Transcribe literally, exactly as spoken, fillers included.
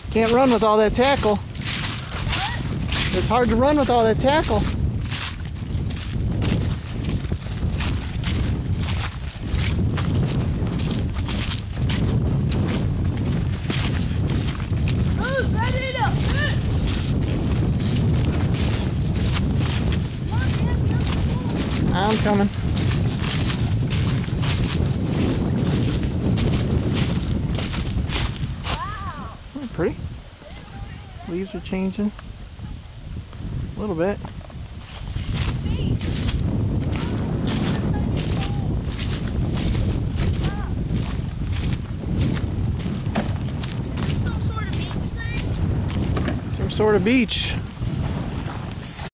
Can't run with all that tackle. It's hard to run with all that tackle. I'm coming. Wow. That's pretty. Leaves are changing a little bit. Some sort of beach thing? Some sort of beach.